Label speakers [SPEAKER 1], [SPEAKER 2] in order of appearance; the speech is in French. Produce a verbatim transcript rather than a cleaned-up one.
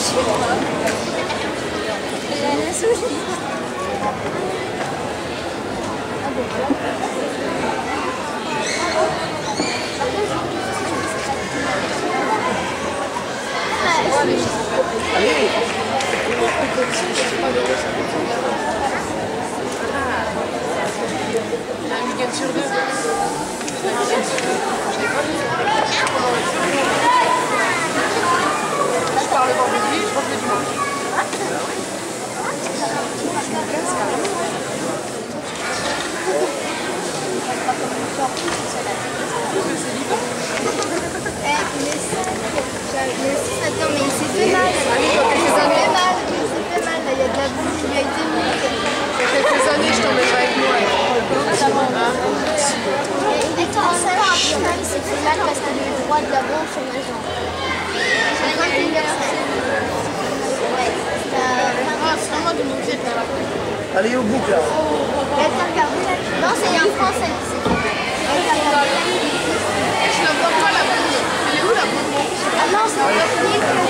[SPEAKER 1] Allez. Un week-end sur deux. Je pars le vendredi, je rentre le dimanche.
[SPEAKER 2] Attends, mais il s'est fait mal. Il s'est fait mal. Il s'est fait mal. Il y a de la boue qui lui a été mise.
[SPEAKER 1] Il y a quelques années, je t'emmènerai avec moi.
[SPEAKER 2] Il est en salle, au final, il s'est fait mal parce qu'il a eu le droit de la bombe sur ma jambe. C'est vingt et une heures. Ouais.
[SPEAKER 1] C'est vraiment de mon pied.
[SPEAKER 3] Allez au bout là.
[SPEAKER 2] Non, c'est un Français qui s'est fait.
[SPEAKER 1] Je la vois pas la bombe. Elle est où la bombe?
[SPEAKER 2] Ah non, c'est un